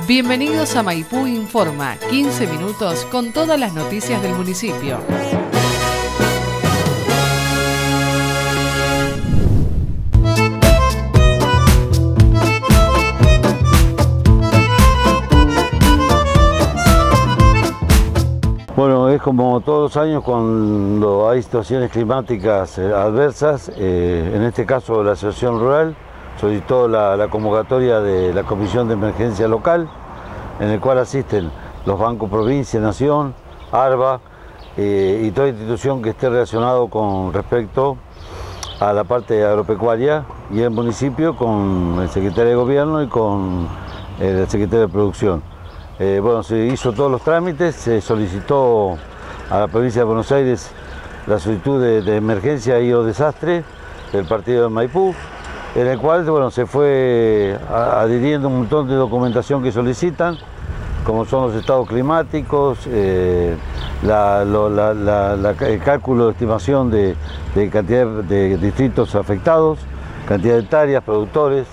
Bienvenidos a Maipú Informa, 15 minutos con todas las noticias del municipio. Bueno, es como todos los años cuando hay situaciones climáticas adversas, en este caso la Asociación Rural solicitó la convocatoria de la Comisión de Emergencia Local, en el cual asisten los bancos Provincia, Nación, ARBA y toda institución que esté relacionado con respecto a la parte agropecuaria, y el municipio con el secretario de Gobierno y con el secretario de Producción. Bueno, se hizo todos los trámites, se solicitó a la provincia de Buenos Aires la solicitud de emergencia y o desastre del partido de Maipú, en el cual bueno, se fue adhiriendo un montón de documentación que solicitan, como son los estados climáticos, el cálculo de estimación de cantidad de distritos afectados, cantidad de hectáreas, productores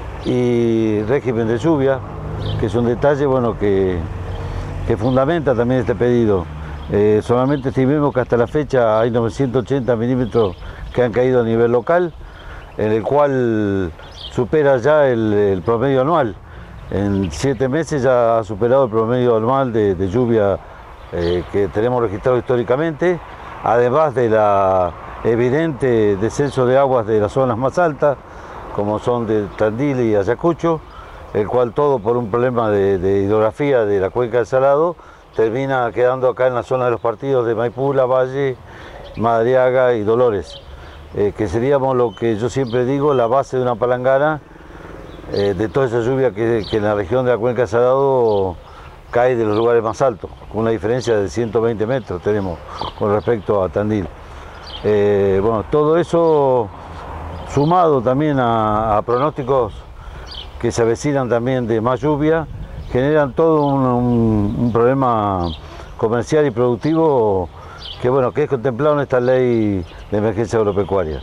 y régimen de lluvia, que es un detalle bueno, que fundamenta también este pedido. Solamente estimemos que hasta la fecha hay 980 milímetros que han caído a nivel local, en el cual supera ya el promedio anual. En 7 meses ya ha superado el promedio anual de lluvia que tenemos registrado históricamente, además de la evidente descenso de aguas de las zonas más altas, como son de Tandil y Ayacucho, el cual todo por un problema de hidrografía de la cuenca del Salado termina quedando acá en la zona de los partidos de Maipú, Lavalle, Madariaga y Dolores, que seríamos lo que yo siempre digo, la base de una palangana de toda esa lluvia que en la región de la cuenca del Salado cae de los lugares más altos, con una diferencia de 120 metros tenemos con respecto a Tandil. Bueno, todo eso sumado también a pronósticos que se avecinan también de más lluvia, generan todo un problema comercial y productivo que, bueno, que es contemplado en esta ley de emergencia agropecuaria.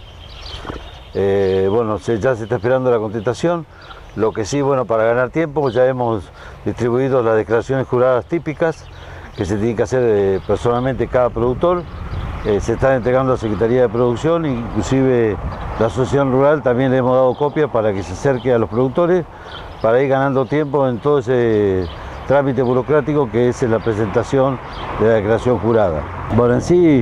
Bueno, ya se está esperando la contestación. Lo que sí, bueno, para ganar tiempo ya hemos distribuido las declaraciones juradas típicas que se tienen que hacer personalmente cada productor. Se están entregando a la Secretaría de Producción, inclusive la Asociación Rural también le hemos dado copia para que se acerque a los productores, para ir ganando tiempo en todo ese trámite burocrático que es la presentación de la declaración jurada. Bueno, en sí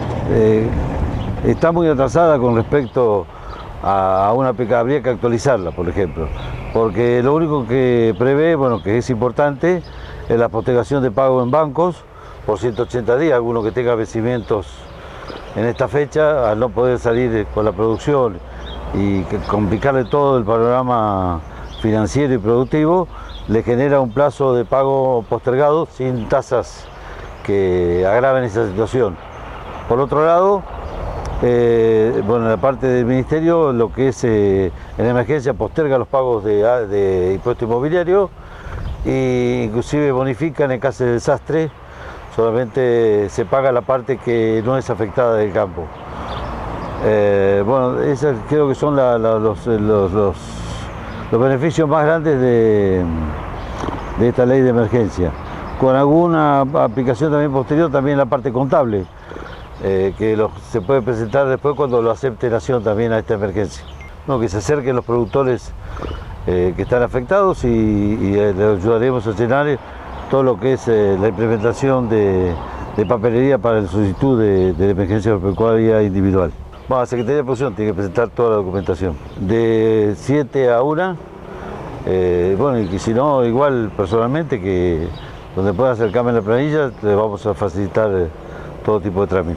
está muy atrasada con respecto a una PK, habría que actualizarla, por ejemplo, porque lo único que prevé, bueno, que es importante, es la postergación de pago en bancos por 180 días, alguno que tenga vencimientos en esta fecha, al no poder salir con la producción y complicarle todo el panorama financiero y productivo, le genera un plazo de pago postergado sin tasas que agraven esa situación. Por otro lado, bueno, en la parte del Ministerio, lo que es en emergencia posterga los pagos de impuesto inmobiliario e inclusive bonifica en caso de desastre. Solamente se paga la parte que no es afectada del campo. Bueno, esos creo que son los beneficios más grandes de esta ley de emergencia. Con alguna aplicación también posterior, también la parte contable, que se puede presentar después cuando lo acepte Nación también a esta emergencia. No, que se acerquen los productores que están afectados y les ayudaremos a llenar todo lo que es la implementación de papelería para la solicitud de emergencia agropecuaria individual. Bueno, la Secretaría de Producción tiene que presentar toda la documentación. De 7 a 1, bueno, y que si no, igual personalmente, que donde pueda acercarme en la planilla, le vamos a facilitar todo tipo de trámite.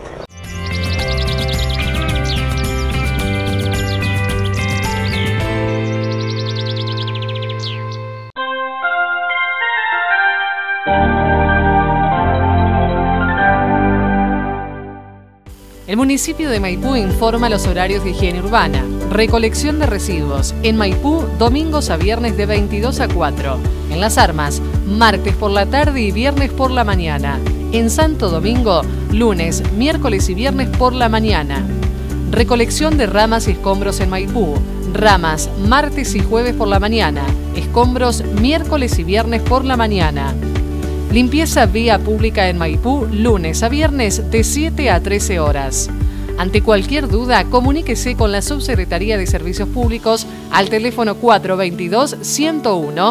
El municipio de Maipú informa los horarios de higiene urbana. Recolección de residuos. En Maipú, domingos a viernes de 22 a 4. En Las Armas, martes por la tarde y viernes por la mañana. En Santo Domingo, lunes, miércoles y viernes por la mañana. Recolección de ramas y escombros en Maipú. Ramas, martes y jueves por la mañana. Escombros, miércoles y viernes por la mañana. Limpieza vía pública en Maipú, lunes a viernes de 7 a 13 horas. Ante cualquier duda, comuníquese con la Subsecretaría de Servicios Públicos al teléfono 422-101.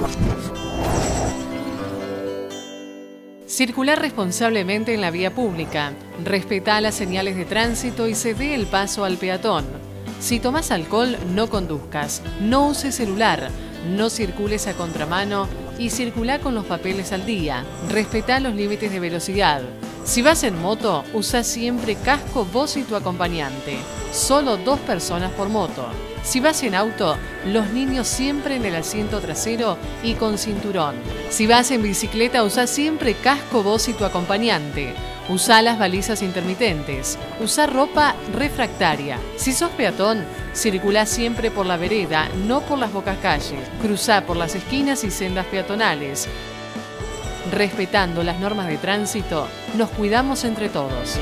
Circular responsablemente en la vía pública. Respetá las señales de tránsito y cede el paso al peatón. Si tomás alcohol, no conduzcas. No uses celular. No circules a contramano y circulá con los papeles al día. Respetá los límites de velocidad. Si vas en moto, usa siempre casco vos y tu acompañante. Solo 2 personas por moto. Si vas en auto, los niños siempre en el asiento trasero y con cinturón. Si vas en bicicleta, usa siempre casco vos y tu acompañante. Usa las balizas intermitentes. Usa ropa refractaria. Si sos peatón, circulá siempre por la vereda, no por las bocas calles. Cruzá por las esquinas y sendas peatonales. Respetando las normas de tránsito, nos cuidamos entre todos.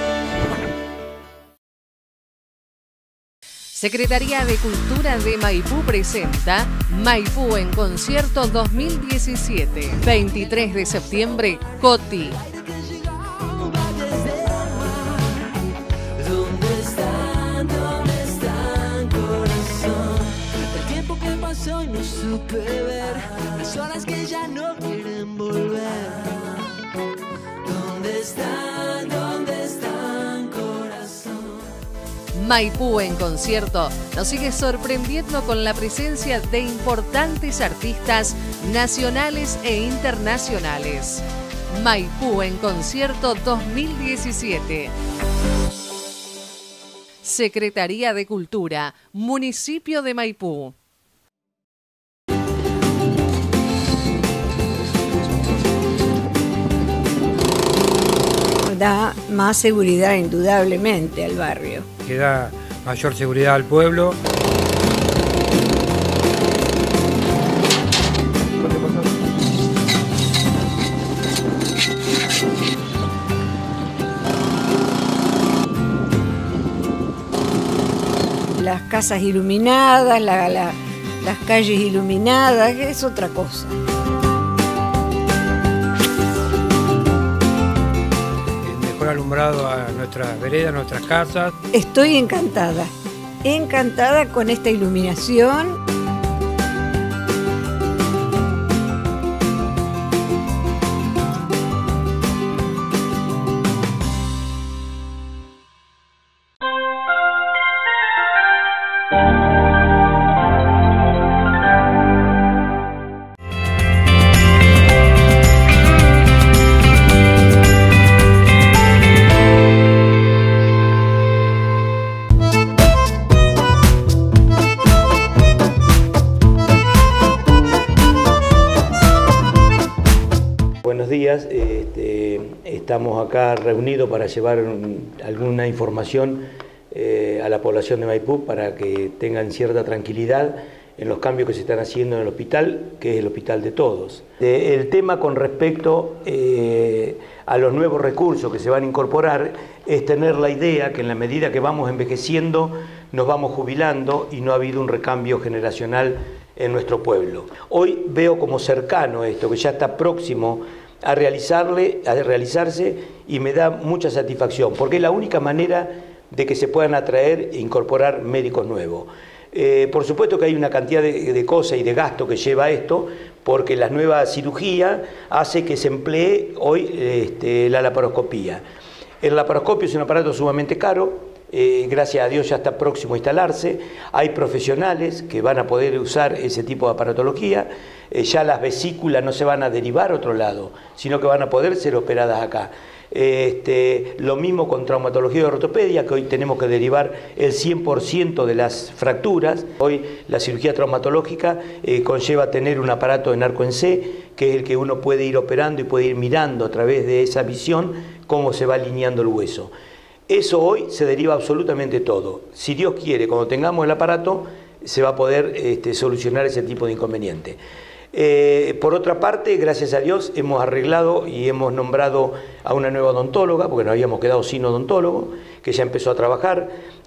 Secretaría de Cultura de Maipú presenta Maipú en Concierto 2017. 23 de septiembre, Coti. Hoy no supe ver las horas que ya no quieren volver. ¿Dónde están, corazón? Maipú en Concierto nos sigue sorprendiendo con la presencia de importantes artistas nacionales e internacionales. Maipú en Concierto 2017. Secretaría de Cultura, Municipio de Maipú. Da más seguridad indudablemente al barrio. Que da mayor seguridad al pueblo. Las casas iluminadas, las calles iluminadas, es otra cosa. Alumbrado a nuestras veredas, nuestras casas. Estoy encantada con esta iluminación. Buenos días, estamos acá reunidos para llevar alguna información a la población de Maipú para que tengan cierta tranquilidad en los cambios que se están haciendo en el hospital, que es el hospital de todos. El tema con respecto a los nuevos recursos que se van a incorporar es tener la idea que en la medida que vamos envejeciendo nos vamos jubilando y no ha habido un recambio generacional en nuestro pueblo. Hoy veo como cercano esto, que ya está próximo a realizarse y me da mucha satisfacción, porque es la única manera de que se puedan atraer e incorporar médicos nuevos. Por supuesto que hay una cantidad de cosas y de gasto que lleva esto, porque la nueva cirugía hace que se emplee hoy la laparoscopía. El laparoscopio es un aparato sumamente caro. Gracias a Dios ya está próximo a instalarse, hay profesionales que van a poder usar ese tipo de aparatología, ya las vesículas no se van a derivar a otro lado, sino que van a poder ser operadas acá. Lo mismo con traumatología y ortopedia, que hoy tenemos que derivar el 100% de las fracturas. Hoy la cirugía traumatológica conlleva tener un aparato en arco en C, que es el que uno puede ir operando y puede ir mirando a través de esa visión cómo se va alineando el hueso. Eso hoy se deriva absolutamente todo. Si Dios quiere, cuando tengamos el aparato, se va a poder solucionar ese tipo de inconveniente. Por otra parte, gracias a Dios, hemos arreglado y hemos nombrado a una nueva odontóloga, porque nos habíamos quedado sin odontólogo, que ya empezó a trabajar.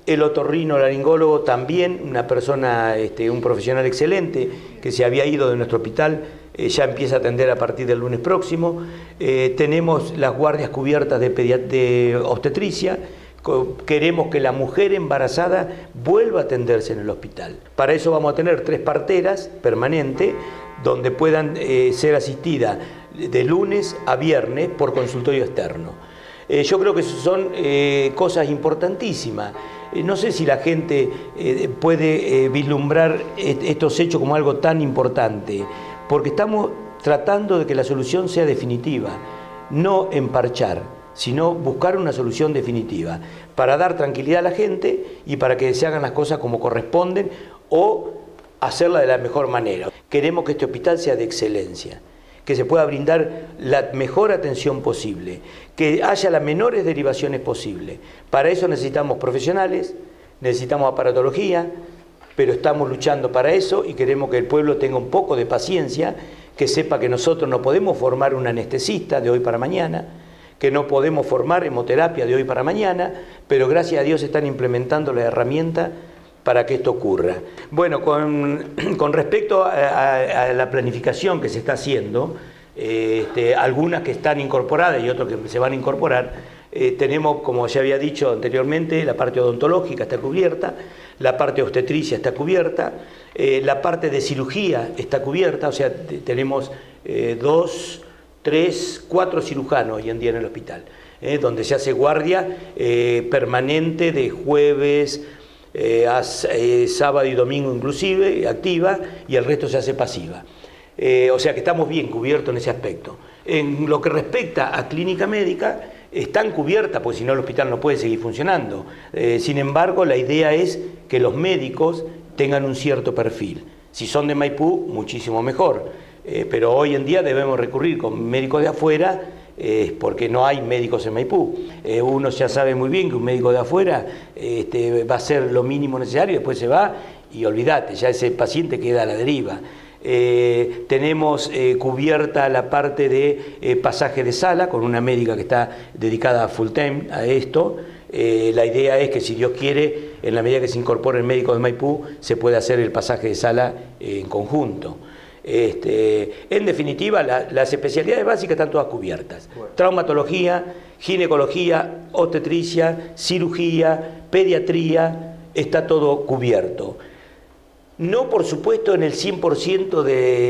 el otorrinolaringólogo también, una persona, un profesional excelente que se había ido de nuestro hospital, ya empieza a atender a partir del lunes próximo. Tenemos las guardias cubiertas de obstetricia. Queremos que la mujer embarazada vuelva a atenderse en el hospital. Para eso vamos a tener 3 parteras permanentes donde puedan ser asistidas de lunes a viernes por consultorio externo. Yo creo que son cosas importantísimas. No sé si la gente puede vislumbrar estos hechos como algo tan importante, porque estamos tratando de que la solución sea definitiva, no emparchar, sino buscar una solución definitiva para dar tranquilidad a la gente y para que se hagan las cosas como corresponden o hacerla de la mejor manera. Queremos que este hospital sea de excelencia, que se pueda brindar la mejor atención posible, que haya las menores derivaciones posibles. Para eso necesitamos profesionales, necesitamos aparatología, pero estamos luchando para eso y queremos que el pueblo tenga un poco de paciencia, que sepa que nosotros no podemos formar un anestesista de hoy para mañana, que no podemos formar hemoterapia de hoy para mañana, pero gracias a Dios están implementando la herramienta para que esto ocurra. Bueno, con respecto a la planificación que se está haciendo, algunas que están incorporadas y otras que se van a incorporar, tenemos, como ya había dicho anteriormente, la parte odontológica está cubierta, la parte de obstetricia está cubierta, la parte de cirugía está cubierta, o sea, tenemos 2, 3, 4 cirujanos hoy en día en el hospital, donde se hace guardia permanente de jueves, sábado y domingo inclusive, activa, y el resto se hace pasiva. O sea que estamos bien cubiertos en ese aspecto. En lo que respecta a clínica médica, están cubiertas, porque si no el hospital no puede seguir funcionando. Sin embargo, la idea es que los médicos tengan un cierto perfil. Si son de Maipú, muchísimo mejor. Pero hoy en día debemos recurrir con médicos de afuera, porque no hay médicos en Maipú. Uno ya sabe muy bien que un médico de afuera va a hacer lo mínimo necesario, después se va y olvídate, ya ese paciente queda a la deriva. Tenemos cubierta la parte de pasaje de sala con una médica que está dedicada full time a esto. La idea es que, si Dios quiere, en la medida que se incorpore el médico de Maipú, se puede hacer el pasaje de sala en conjunto. En definitiva, las especialidades básicas están todas cubiertas. Traumatología, ginecología, obstetricia, cirugía, pediatría, está todo cubierto. No, por supuesto, en el 100%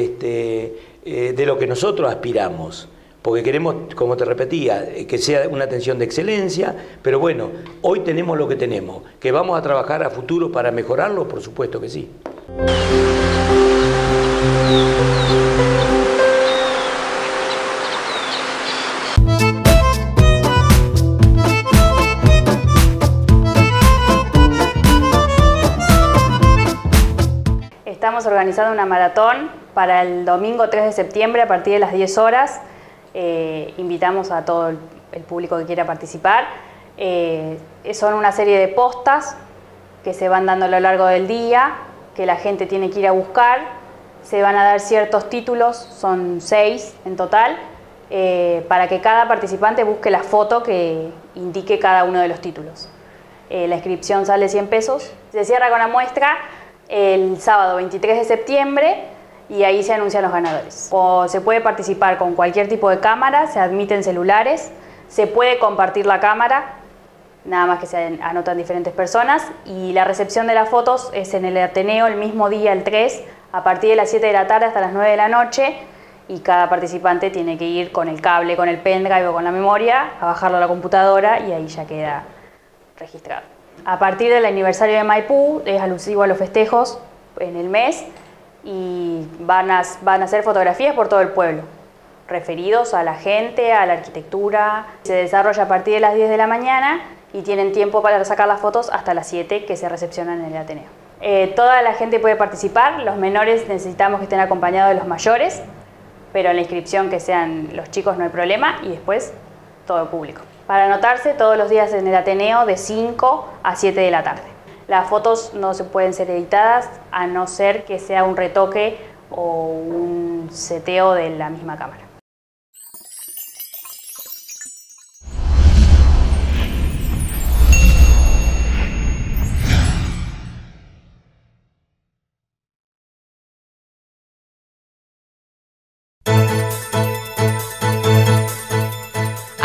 de lo que nosotros aspiramos, porque queremos, como te repetía, que sea una atención de excelencia, pero bueno, hoy tenemos lo que tenemos. ¿Que vamos a trabajar a futuro para mejorarlo? Por supuesto que sí. Estamos organizando una maratón para el domingo 3 de septiembre a partir de las 10 horas. Invitamos a todo el público que quiera participar. Son una serie de postas que se van dando a lo largo del día, que la gente tiene que ir a buscar. Se van a dar ciertos títulos, son 6 en total, para que cada participante busque la foto que indique cada uno de los títulos. La inscripción sale 100 pesos. Se cierra con la muestra el sábado 23 de septiembre y ahí se anuncian los ganadores. Se puede participar con cualquier tipo de cámara, se admiten celulares, se puede compartir la cámara, nada más que se anotan diferentes personas, y la recepción de las fotos es en el Ateneo el mismo día, el 3, a partir de las 7 de la tarde hasta las 9 de la noche, y cada participante tiene que ir con el cable, con el pendrive o con la memoria, a bajarlo a la computadora y ahí ya queda registrado. A partir del aniversario de Maipú, es alusivo a los festejos en el mes, y van a hacer fotografías por todo el pueblo, referidos a la gente, a la arquitectura. Se desarrolla a partir de las 10 de la mañana y tienen tiempo para sacar las fotos hasta las 7, que se recepcionan en el Ateneo. Toda la gente puede participar, los menores necesitamos que estén acompañados de los mayores, pero en la inscripción que sean los chicos no hay problema, y después todo el público. Para anotarse todos los días en el Ateneo de 5 a 7 de la tarde. Las fotos no se pueden ser editadas a no ser que sea un retoque o un seteo de la misma cámara.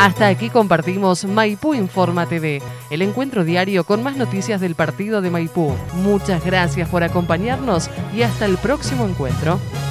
Hasta aquí compartimos Maipú Informa TV, el encuentro diario con más noticias del partido de Maipú. Muchas gracias por acompañarnos y hasta el próximo encuentro.